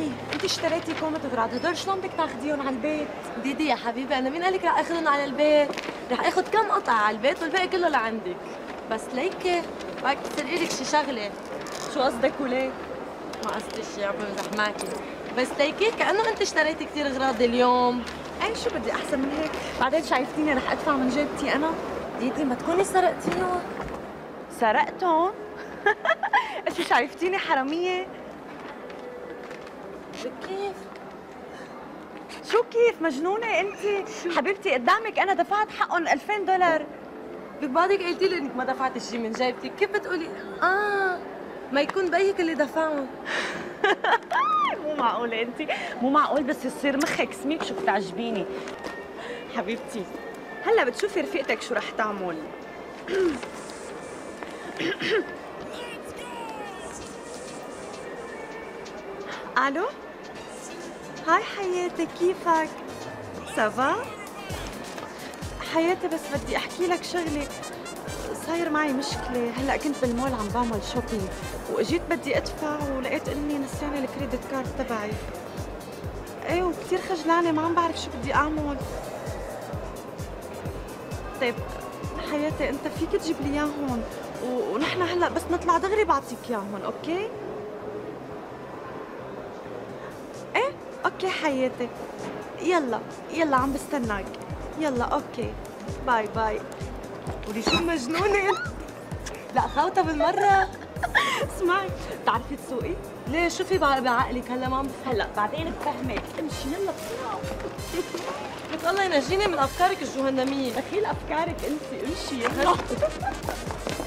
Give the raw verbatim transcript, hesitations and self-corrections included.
ليكي انت اشتريتي كومة اغراض، هدول شلون بدك تاخذيهم على البيت؟ ديدي يا حبيبي، انا مين قالك رح اخذهم على البيت؟ رح اخذ كم قطعة على البيت والباقي كله لعندك. بس ليكي بدك تسرقي لك شي شغلة. شو قصدك وليه؟ ما قصدي شي، عم بمزح معكي. بس ليكي كأنه انت اشتريتي كثير اغراض اليوم. اي شو بدي احسن من هيك؟ بعدين شايفتيني رح ادفع من جيبتي انا؟ ديدي ما تكوني سرقتيهم. سرقتهم؟ شو شايفتيني حرامية؟ كيف؟ شو كيف؟ مجنونة انت؟ حبيبتي قدامك انا دفعت حقهم ألفين دولار. ببعضك قلتي لي انك ما دفعتي شيء من جيبتك، كيف بتقولي؟ اه ما يكون بيك اللي دفعهم. مو معقولة انت، مو معقول بس يصير مخك سميك شو بتعجبيني. حبيبتي هلا بتشوفي رفيقتك شو رح تعمل. الو، هاي حياتي كيفك؟ سافا؟ حياتي بس بدي احكي لك شغله، صاير معي مشكله. هلا كنت بالمول عم بعمل شوبينج واجيت بدي ادفع ولقيت اني نسيانه الكريدت كارد تبعي. ايه وكثير خجلانه، ما عم بعرف شو بدي اعمل. طيب حياتي انت فيك تجيب لي اياهم ونحن هلا بس نطلع دغري بعطيك اياهم، اوكي؟ ايه اوكي حياتي، يلا يلا عم بستناك. يلا اوكي، باي باي. ولي شو مجنونة؟ لا خوته بالمرة. اسمعي، بتعرفي تسوقي؟ ليه شو في بعقلك هلا ما عم بفهم؟ هلا بعدين بفهمك، امشي يلا بسرعة. لك الله ينجيني من افكارك الجهنمية. دخيل افكارك انت، امشي يلا.